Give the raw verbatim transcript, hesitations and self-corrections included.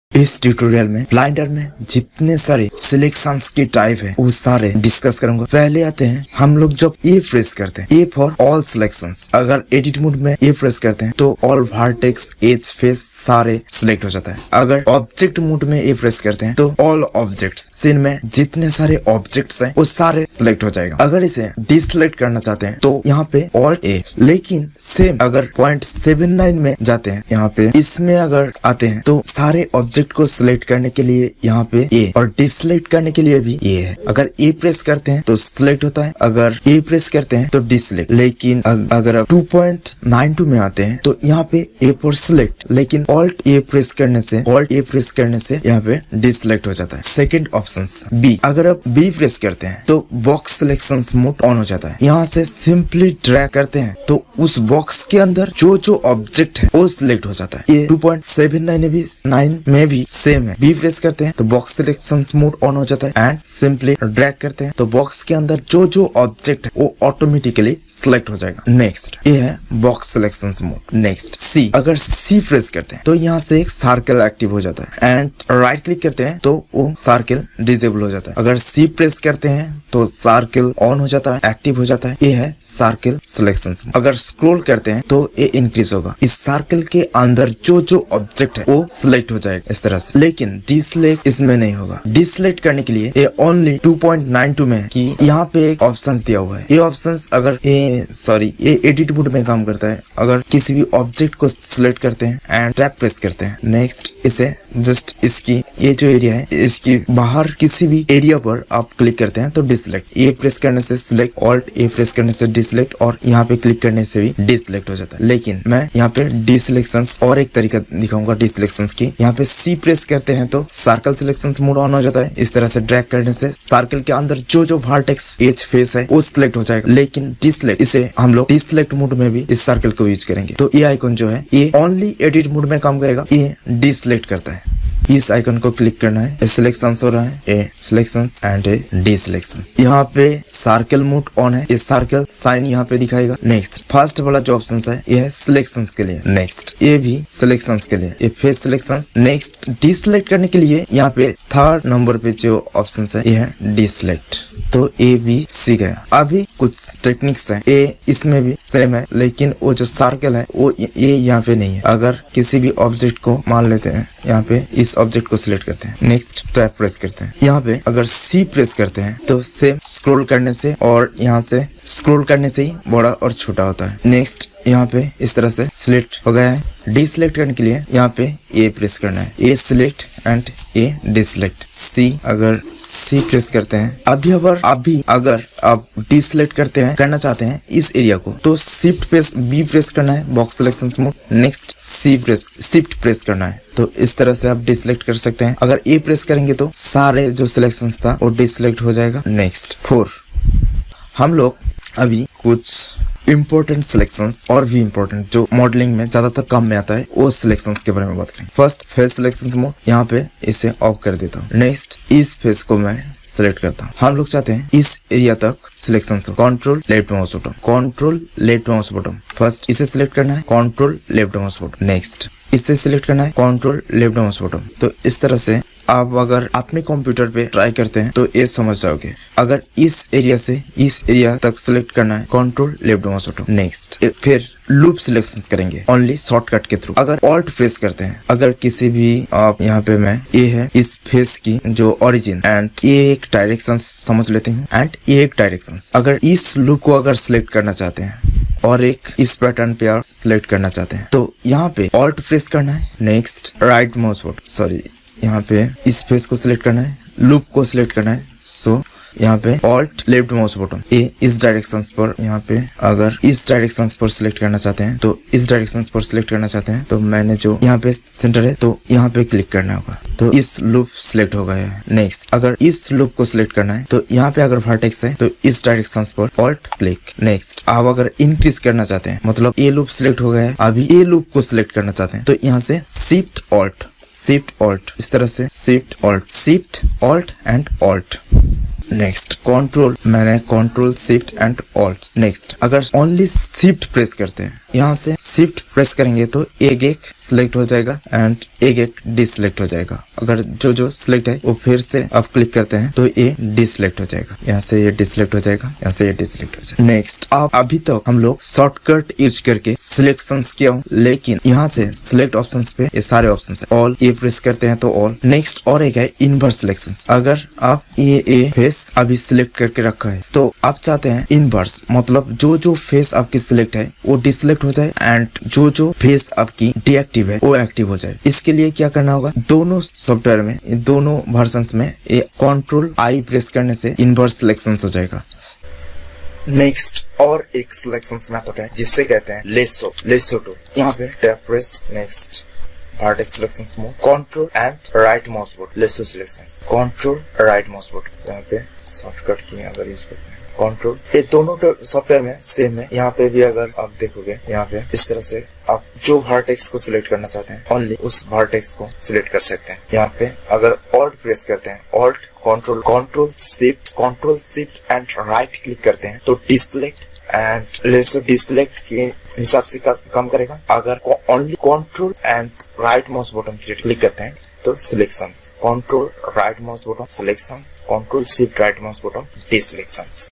इस ट्यूटोरियल में ब्लाइंडर में जितने सारे सिलेक्शंस की टाइप है वो सारे डिस्कस करूंगा। पहले आते हैं हम लोग जब ए प्रेस करते हैं, ए फॉर ऑल सिलेक्शंस। अगर एडिट मोड में ए प्रेस करते हैं तो ऑल वर्टेक्स एज फेस सारे सिलेक्ट हो जाता है। अगर ऑब्जेक्ट मोड में ए प्रेस करते हैं तो ऑल ऑब्जेक्ट्स, सीन में जितने सारे ऑब्जेक्ट्स हैं वो सारे सिलेक्ट हो जाएगा। अगर इसे डिसलेक्ट करना चाहते हैं तो यहाँ पे ऑल्ट ए। लेकिन सेम अगर पॉइंट सेवन नाइन में जाते हैं, यहाँ पे इसमें अगर आते हैं तो सारे ऑब्जेक्ट को सिलेक्ट करने के लिए यहाँ पे ए और डिसलेक्ट करने के लिए भी ए है। अगर ए प्रेस करते हैं तो सिलेक्ट होता है, अगर ए प्रेस करते हैं तो डिसलेक्ट। लेकिन अगर आप टू पॉइंट नाइन टू में आते हैं तो यहाँ पे ए फॉर सिलेक्ट, लेकिन ऑल्ट ए प्रेस करने से ऑल्ट ए प्रेस करने से यहाँ पे डिसलेक्ट हो जाता है। सेकंड ऑप्शन बी, अगर आप बी प्रेस करते हैं तो बॉक्स सिलेक्शन मोड ऑन हो जाता है। यहाँ से सिंपली ड्रैग करते हैं तो उस बॉक्स के अंदर जो जो ऑब्जेक्ट है वो सिलेक्ट हो जाता है। ये टू पॉइंट सेवन नाइन में भी नाइन में भी सेम है। बी प्रेस करते हैं तो बॉक्स सिलेक्शन मोड ऑन हो जाता है एंड सिंपली ड्रैग करते हैं तो बॉक्स के अंदर जो जो ऑब्जेक्ट है वो ऑटोमेटिकली सिलेक्ट हो जाएगा। नेक्स्ट ये है box selection mode. Next C, अगर सी प्रेस करते हैं तो यहाँ से एक सर्कल एक्टिव हो जाता है एंड राइट क्लिक करते हैं तो वो सर्कल डिसेबल हो जाता है। अगर सी प्रेस करते हैं तो सर्कल ऑन हो जाता है, एक्टिव हो जाता है। ये है सर्कल सिलेक्शन। अगर स्क्रॉल करते हैं तो ये इंक्रीज होगा। इस सर्कल के अंदर जो जो ऑब्जेक्ट है वो सिलेक्ट हो जाएगा इस तरह से। लेकिन डिसलेक्ट इसमें नहीं होगा। डिसलेक्ट करने के लिए ये only two point nine two में कि यहाँ पे एक ऑप्शन दिया हुआ है। ये ऑप्शन अगर ये सॉरी ये एडिट मोड में काम करता है। अगर किसी भी ऑब्जेक्ट को सिलेक्ट करते हैं एंड टैप प्रेस करते हैं, नेक्स्ट इसे जस्ट इसकी ये जो एरिया है इसकी बाहर किसी भी एरिया पर आप क्लिक करते हैं तो डिसलेक्ट। ए प्रेस करने से सिलेक्ट, ऑल्ट ए प्रेस करने से डिसलेक्ट और यहाँ पे क्लिक करने से भी डिसलेक्ट हो जाता है। लेकिन मैं यहाँ पे डिसलेक्शंस और एक तरीका दिखाऊंगा डिसलेक्शंस की। यहाँ पे सी प्रेस करते हैं तो सर्कल सिलेक्शन मोड ऑन हो जाता है। इस तरह से ड्रैग करने से सर्कल के अंदर जो जो वर्टेक्स एज फेस है वो सिलेक्ट हो जाएगा। लेकिन डिसलेक्ट, इसे हम लोग डिसलेक्ट मोड में भी इस सर्कल को यूज करेंगे। तो ये आइकन जो है ये ओनली एडिट मोड में काम करेगा, ये डिसलेक्ट करता है। इस आइकन को क्लिक करना है, सिलेक्शन हो रहा है, ए सिलेक्शन एंड ए डिसलेक्शन। यहाँ पे सर्कल मोड ऑन है, ये सर्कल साइन यहाँ पे दिखाएगा। नेक्स्ट फर्स्ट वाला जो ऑप्शन है ये है सिलेक्शन के लिए। नेक्स्ट ये भी सिलेक्शन के लिए, ये फेस सिलेक्शन। नेक्स्ट डिसलेक्ट करने के लिए यहाँ पे थर्ड नंबर पे जो ऑप्शन है ये है डिसलेक्ट। तो ए बी सी गया। अभी कुछ टेक्निक्स है, ए इसमें भी सेम है लेकिन वो जो सर्कल है वो ये यहाँ पे नहीं है। अगर किसी भी ऑब्जेक्ट को मान लेते हैं, यहाँ पे इस ऑब्जेक्ट को सिलेक्ट करते हैं, नेक्स्ट टैप प्रेस करते हैं। यहाँ पे अगर सी प्रेस करते हैं तो सेम स्क्रॉल करने से और यहाँ से स्क्रॉल करने से ही बड़ा और छोटा होता है। नेक्स्ट यहाँ पे इस तरह से सिलेक्ट हो गया है। डिसलेक्ट करने के लिए यहाँ पे ए प्रेस करना है, ए सिलेक्ट एंड ए डिसलेक्ट। सी, अगर सी प्रेस करते हैं अभी अगर अभी अगर आप डिसलेक्ट करते हैं करना चाहते हैं इस एरिया को तो शिफ्ट प्रेस बी प्रेस करना है, box selection mode. Next C press shift press करना है। तो इस तरह से आप डिसलेक्ट कर सकते हैं। अगर ए प्रेस करेंगे तो सारे जो सिलेक्शन था वो डिसलेक्ट हो जाएगा। नेक्स्ट फोर, हम लोग अभी कुछ इम्पोर्टेंट सिलेक्शंस और भी इम्पोर्टेंट जो मॉडलिंग में ज्यादातर काम में आता है वो सिलेक्शंस के बारे में बात करेंगे। फर्स्ट फेस सिलेक्शन मोड, यहाँ पे इसे ऑफ कर देता हूँ। नेक्स्ट इस फेस को मैं सिलेक्ट करता हूँ। हम लोग चाहते हैं इस एरिया तक सिलेक्शन हो। Control left mouse button, control left mouse button. First इसे सिलेक्ट करना है, control left mouse button. Next इसे सिलेक्ट करना है, कंट्रोल लेफ्ट माउस बटन। तो इस तरह से आप अगर अपने कंप्यूटर पे ट्राई करते हैं तो ये समझ जाओगे। अगर इस एरिया से इस एरिया तक सिलेक्ट करना है, control left mouse button. Next फिर लूप सिलेक्शन करेंगे ओनली शॉर्टकट के थ्रू। अगर ऑल्ट प्रेस करते हैं, अगर किसी भी आप यहाँ पे मैं ये है इस फेस की जो ओरिजिन एंड ये एक डायरेक्शन समझ लेते हैं एंड ये एक डायरेक्शन। अगर इस लूप को अगर सिलेक्ट करना चाहते हैं और एक इस पैटर्न पे आप सिलेक्ट करना चाहते हैं तो यहाँ पे ऑल्ट प्रेस करना है। Next right mouse button, sorry यहाँ पे इस फेस को सिलेक्ट करना है, लूप को सिलेक्ट करना है। सो यहाँ पे alt left mouse button, uh इस डायरेक्शन पर, यहाँ पे अगर इस डायरेक्शन पर सिलेक्ट करना चाहते हैं तो इस डायरेक्शन पर सिलेक्ट करना चाहते हैं तो मैंने जो यहाँ पे सेंटर है तो यहाँ पे क्लिक करना होगा तो इस लूप सिलेक्ट हो गया है। नेक्स्ट अगर इस लूप को सिलेक्ट करना है तो यहाँ पे अगर वर्टेक्स है तो इस डायरेक्शन पर ऑल्ट क्लिक। नेक्स्ट आप अगर इंक्रीज करना चाहते हैं, मतलब ये लूप सिलेक्ट हो गया है, अभी ये लूप को सिलेक्ट करना चाहते हैं तो यहाँ से शिफ्ट ऑल्ट, शिफ्ट ऑल्ट, इस तरह से shift alt, shift alt and alt. Next control, मैंने control shift and alt. Next अगर ओनली शिफ्ट प्रेस करते हैं यहाँ से शिफ्ट प्रेस करेंगे तो एक एक सिलेक्ट हो जाएगा एंड एक एक डिसलेक्ट हो जाएगा। अगर जो जो सिलेक्ट है वो फिर से आप क्लिक करते हैं तो ये डिसलेक्ट हो जाएगा, यहाँ से ये डिसलेक्ट हो जाएगा, यहाँ से ये डिसलेक्ट हो जाएगा। नेक्स्ट, आप अभी तक तो हम लोग शॉर्टकट यूज करके सिलेक्शंस किया हूँ, लेकिन यहाँ से सिलेक्ट ऑप्शंस पे ये सारे ऑप्शंस है, ऑल ये प्रेस करते हैं तो ऑल। नेक्स्ट और एक है इनवर्स सिलेक्शंस। अगर आप ये ए फेस अभी सिलेक्ट करके रखा है तो आप चाहते हैं इनवर्स, मतलब जो जो फेस आपकी सिलेक्ट है वो डिसलेक्ट हो जाए एंड जो जो फेस आपकी डीएक्टिव है वो एक्टिव हो जाए। इसके लिए क्या करना होगा, दोनों सॉफ्टवेयर में, दोनों वर्जन्स में ये कंट्रोल आई प्रेस करने से इनवर्स सिलेक्शंस हो जाएगा। नेक्स्ट और एक सिलेक्शन मेथड है जिससे कहते हैं लेसो लेसो टू। यहाँ पे tab press, next vertex selections mode, control and right mouse button, lasso selections, control right mouse button. यहाँ पे शॉर्टकट की अगर यूज करते हैं कंट्रोल, ये दोनों सॉफ्टवेयर में सेम है। यहाँ पे भी अगर आप देखोगे यहाँ पे इस तरह से आप जो वर्टेक्स को सिलेक्ट करना चाहते हैं ओनली उस वर्टेक्स को सिलेक्ट कर सकते हैं। यहाँ पे अगर ऑल्ट प्रेस करते हैं, alt control control shift control shift and right click करते हैं तो डिसलेक्ट एंड लेसो डिसलेक्ट के हिसाब से कम करेगा। अगर only control and right mouse button click करते हैं तो selections, control right mouse button selections, control shift right mouse button डिसलेक्शंस।